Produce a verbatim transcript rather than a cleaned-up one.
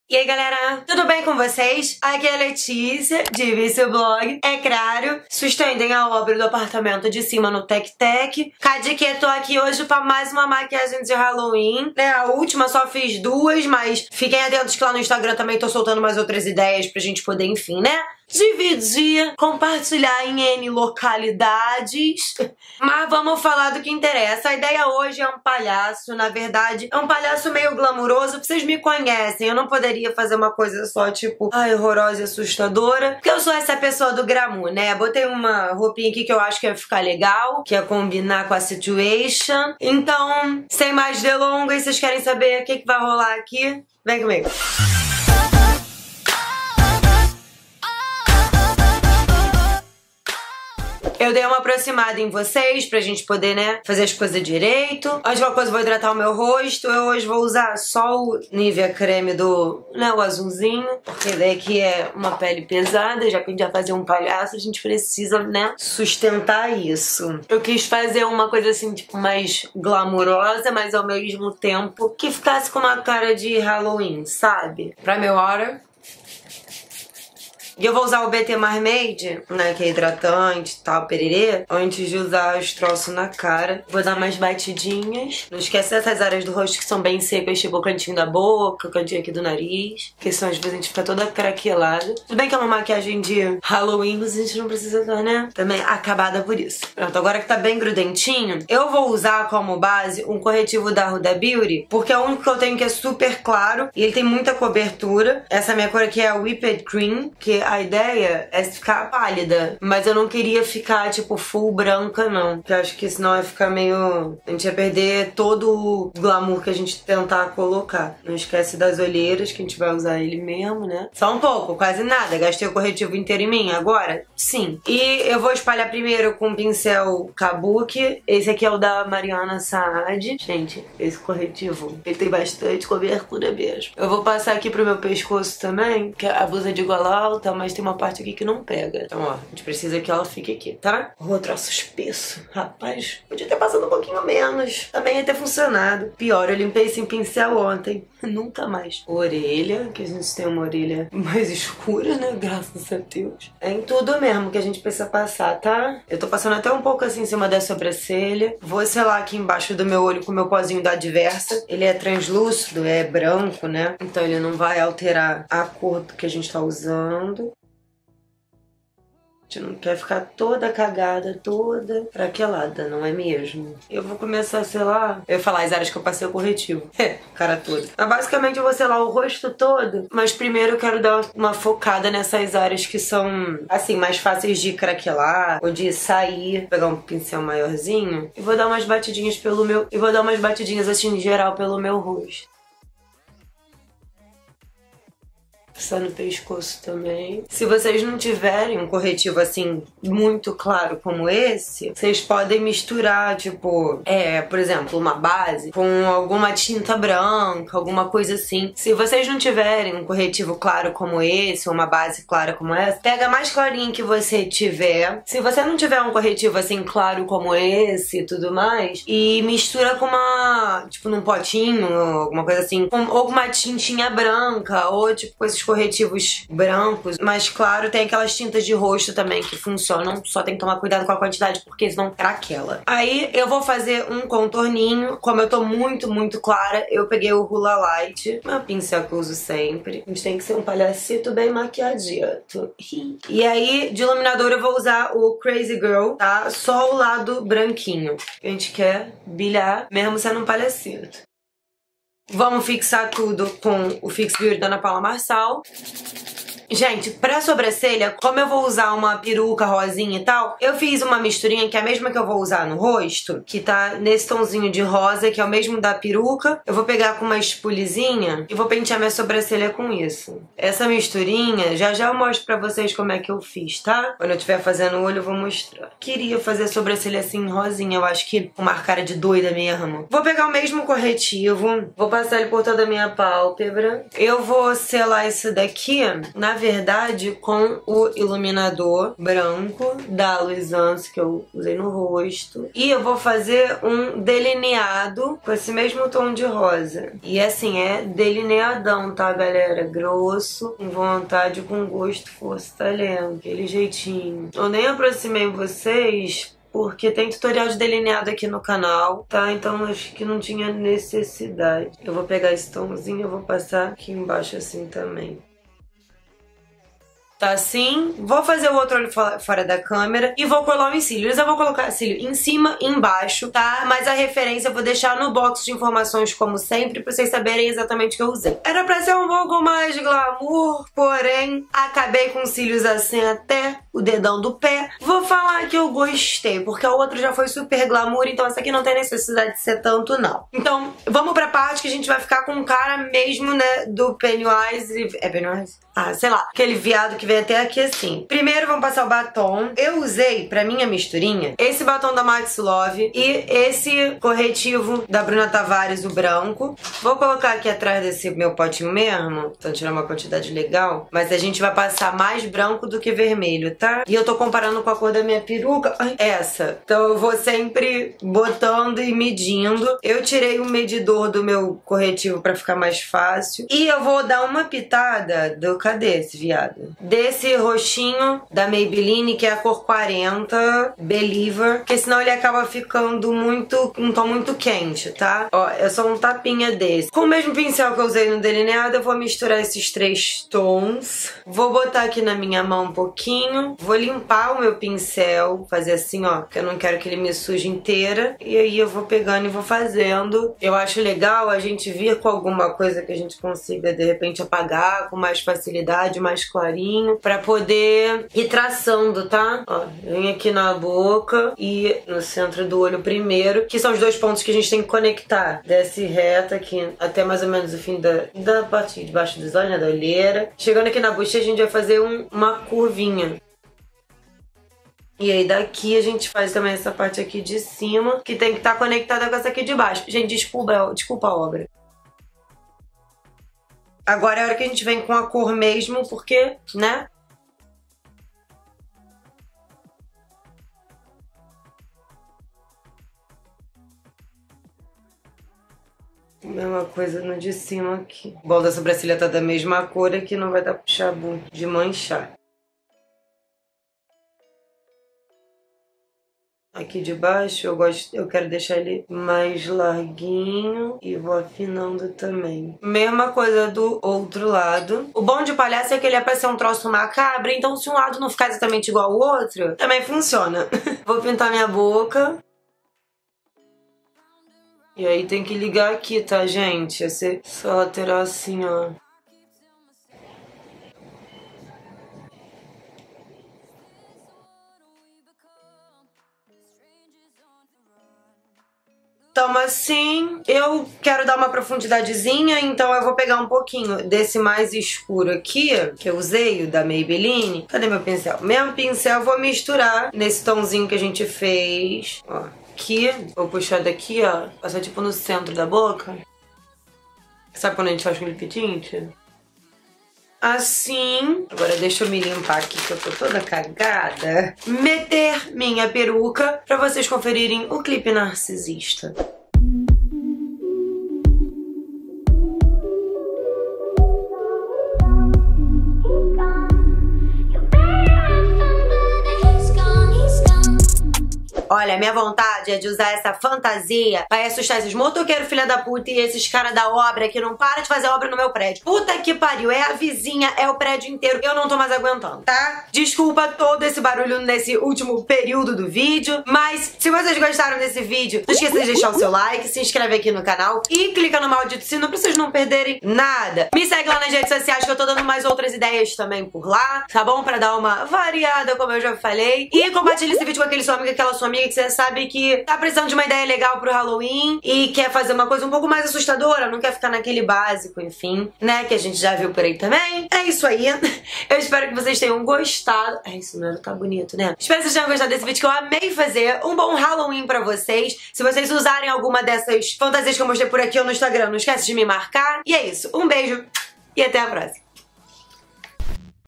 E aí galera, tudo bem com vocês? Aqui é a Letícia, de Vício Blog. É claro, suspendem a obra do apartamento de cima no Tec Tec. Cadique, tô aqui hoje pra mais uma maquiagem de Halloween, né? A última só fiz duas, mas fiquem atentos que lá no Instagram também tô soltando mais outras ideias pra gente poder, enfim, né? Dividir, compartilhar em N localidades. Mas vamos falar do que interessa. A ideia hoje é um palhaço, na verdade, é um palhaço meio glamuroso. Vocês me conhecem, eu não poderia fazer uma coisa só tipo, ai, horrorosa e assustadora, porque eu sou essa pessoa do glamour, né? Botei uma roupinha aqui que eu acho que ia ficar legal, que ia combinar com a situation. Então, sem mais delongas, vocês querem saber o que, que vai rolar aqui? Vem comigo. Eu dei uma aproximada em vocês pra gente poder, né, fazer as coisas direito. Antes de uma coisa, eu vou hidratar o meu rosto. Eu hoje vou usar só o Nivea creme do, né, o azulzinho. Porque daqui é uma pele pesada, já que a gente vai fazer um palhaço, a gente precisa, né, sustentar isso. Eu quis fazer uma coisa assim, tipo, mais glamurosa, mas ao mesmo tempo que ficasse com uma cara de Halloween, sabe? Pra meu hora. E eu vou usar o B T Mermaid, né, que é hidratante e tal, pererê, antes de usar os troços na cara. Vou dar umas batidinhas. Não esquece dessas áreas do rosto que são bem secas, tipo o cantinho da boca, o cantinho aqui do nariz, que são às vezes a gente fica toda craquelada. Tudo bem que é uma maquiagem de Halloween, mas a gente não precisa estar, né, também acabada por isso. Pronto, agora que tá bem grudentinho, eu vou usar como base um corretivo da Huda Beauty, porque é o único que eu tenho que é super claro e ele tem muita cobertura. Essa minha cor aqui é a Whipped Cream, que a ideia é ficar pálida, mas eu não queria ficar, tipo, full branca, não. Porque eu acho que senão ia ficar meio... A gente ia perder todo o glamour que a gente tentar colocar. Não esquece das olheiras, que a gente vai usar ele mesmo, né? Só um pouco, quase nada. Gastei o corretivo inteiro em mim. Agora, sim. E eu vou espalhar primeiro com o pincel Kabuki. Esse aqui é o da Mariana Saad. Gente, esse corretivo, ele tem bastante cobertura mesmo. Eu vou passar aqui pro meu pescoço também, que a blusa de gola alta, mas tem uma parte aqui que não pega. Então, ó, a gente precisa que ela fique aqui, tá? O troço espesso. Rapaz, podia ter passado um pouquinho menos. Também ia ter funcionado. Pior, eu limpei esse pincel ontem. Nunca mais. Orelha, que a gente tem uma orelha mais escura, né? Graças a Deus. É em tudo mesmo que a gente precisa passar, tá? Eu tô passando até um pouco assim em cima da sobrancelha. Vou selar aqui embaixo do meu olho com o meu pozinho da Diversa. Ele é translúcido, é branco, né? Então ele não vai alterar a cor que a gente tá usando. A gente não quer ficar toda cagada, toda craquelada, não é mesmo? Eu vou começar a selar... Eu ia falar as áreas que eu passei o corretivo. É, cara toda. Mas basicamente eu vou selar o rosto todo, mas primeiro eu quero dar uma focada nessas áreas que são, assim, mais fáceis de craquelar ou de sair. Vou pegar um pincel maiorzinho e vou dar umas batidinhas pelo meu... E vou dar umas batidinhas, assim, em geral, pelo meu rosto. Passar no pescoço também. Se vocês não tiverem um corretivo assim muito claro como esse, vocês podem misturar, tipo, é, por exemplo, uma base com alguma tinta branca, alguma coisa assim. Se vocês não tiverem um corretivo claro como esse, ou uma base clara como essa, pega a mais clarinha que você tiver. Se você não tiver um corretivo assim claro como esse e tudo mais, e mistura com uma, tipo, num potinho, alguma coisa assim, com, ou com uma tintinha branca, ou tipo com esses corretivos brancos, mas claro, tem aquelas tintas de rosto também que funcionam, só tem que tomar cuidado com a quantidade porque senão craquela. Aí eu vou fazer um contorninho, como eu tô muito, muito clara, eu peguei o Hoola Light, meu pincel que eu uso sempre. A gente tem que ser um palhacito bem maquiadito. E aí, de iluminador eu vou usar o Crazy Girl, tá? Só o lado branquinho. A gente quer brilhar mesmo sendo um palhacito. Vamos fixar tudo com o Fix Beauty da Ana Paula Marçal. Gente, pra sobrancelha, como eu vou usar uma peruca rosinha e tal, eu fiz uma misturinha que é a mesma que eu vou usar no rosto, que tá nesse tomzinho de rosa, que é o mesmo da peruca. Eu vou pegar com uma espulizinha e vou pentear minha sobrancelha com isso. Essa misturinha, já já eu mostro pra vocês como é que eu fiz, tá? Quando eu estiver fazendo o olho, eu vou mostrar. Queria fazer a sobrancelha assim, rosinha, eu acho que com uma cara de doida mesmo. Vou pegar o mesmo corretivo, vou passar ele por toda a minha pálpebra. Eu vou selar isso daqui, na verdade, com o iluminador branco da Luisance que eu usei no rosto. E eu vou fazer um delineado com esse mesmo tom de rosa. E assim, é delineadão, tá, galera? Grosso, com vontade, com gosto, força, talento. Aquele jeitinho. Eu nem aproximei vocês porque tem tutorial de delineado aqui no canal, tá? Então acho que não tinha necessidade. Eu vou pegar esse tomzinho e eu vou passar aqui embaixo assim também. Tá assim, vou fazer o outro olho fora da câmera e vou colar os cílios. Eu vou colocar cílio em cima e embaixo, tá? Mas a referência eu vou deixar no box de informações, como sempre, pra vocês saberem exatamente o que eu usei. Era pra ser um pouco mais glamour, porém, acabei com cílios assim até o dedão do pé. Vou falar que eu gostei, porque o outro já foi super glamour, então essa aqui não tem necessidade de ser tanto, não. Então, vamos pra parte que a gente vai ficar com cara mesmo, né, do Pennywise. É Pennywise? Ah, sei lá, aquele viado que veio até aqui assim. Primeiro vamos passar o batom. Eu usei, pra minha misturinha, esse batom da Max Love e esse corretivo da Bruna Tavares, o branco. Vou colocar aqui atrás desse meu potinho mesmo, então tirar uma quantidade legal. Mas a gente vai passar mais branco do que vermelho, tá? E eu tô comparando com a cor da minha peruca. Ai, essa. Então eu vou sempre botando e medindo. Eu tirei o medidor do meu corretivo pra ficar mais fácil. E eu vou dar uma pitada do... Cadê esse viado? Desse roxinho da Maybelline, que é a cor quarenta, Believer, porque senão ele acaba ficando muito, um tom muito quente, tá? Ó, é só um tapinha desse. Com o mesmo pincel que eu usei no delineado, eu vou misturar esses três tons. Vou botar aqui na minha mão um pouquinho. Vou limpar o meu pincel, fazer assim, ó, porque eu não quero que ele me suje inteira. E aí eu vou pegando e vou fazendo. Eu acho legal a gente vir com alguma coisa que a gente consiga, de repente, apagar com mais facilidade, mais clarinho, pra poder ir traçando, tá? Ó, vem aqui na boca e no centro do olho primeiro, que são os dois pontos que a gente tem que conectar. Desce reto aqui até mais ou menos o fim da, da parte de baixo dos olhos, né, da olheira. Chegando aqui na bochecha, a gente vai fazer um, uma curvinha. E aí daqui a gente faz também essa parte aqui de cima, que tem que estar conectada com essa aqui de baixo. Gente, desculpa, desculpa a obra. Agora é a hora que a gente vem com a cor mesmo, porque, né? Mesma coisa no de cima aqui. O bolo da sobrancelha tá da mesma cor aqui, não vai dar pro chabu de manchar. Aqui de baixo eu gosto, eu quero deixar ele mais larguinho e vou afinando também. Mesma coisa do outro lado. O bom de palhaço é que ele é pra ser um troço macabro, então se um lado não ficar exatamente igual ao outro, também funciona. Vou pintar minha boca. E aí tem que ligar aqui, tá, gente? Essa, essa lateral assim, ó. Então assim, eu quero dar uma profundidadezinha, então eu vou pegar um pouquinho desse mais escuro aqui, que eu usei, o da Maybelline. Cadê meu pincel? Mesmo pincel, vou misturar nesse tomzinho que a gente fez. Ó, aqui, vou puxar daqui, ó, passar tipo no centro da boca. Sabe quando a gente faz com lip tint? Assim. Agora deixa eu me limpar aqui que eu tô toda cagada. Meter minha peruca pra vocês conferirem o clipe narcisista. Olha, minha vontade é de usar essa fantasia pra assustar esses motoqueiros filha da puta e esses caras da obra que não param de fazer obra no meu prédio. Puta que pariu, é a vizinha, é o prédio inteiro. Eu não tô mais aguentando, tá? Desculpa todo esse barulho nesse último período do vídeo, mas se vocês gostaram desse vídeo, não esqueça de deixar o seu like, se inscreve aqui no canal e clica no maldito sino pra vocês não perderem nada. Me segue lá nas redes sociais que eu tô dando mais outras ideias também por lá, tá bom? Pra dar uma variada, como eu já falei. E compartilha esse vídeo com aquele seu amigo, aquela sua amiga que você sabe que tá precisando de uma ideia legal pro Halloween e quer fazer uma coisa um pouco mais assustadora, não quer ficar naquele básico, enfim, né, que a gente já viu por aí também. É isso aí. Eu espero que vocês tenham gostado. É isso mesmo, tá bonito, né? Espero que vocês tenham gostado desse vídeo que eu amei fazer. Um bom Halloween pra vocês. Se vocês usarem alguma dessas fantasias que eu mostrei por aqui ou no Instagram, não esquece de me marcar. E é isso. Um beijo e até a próxima.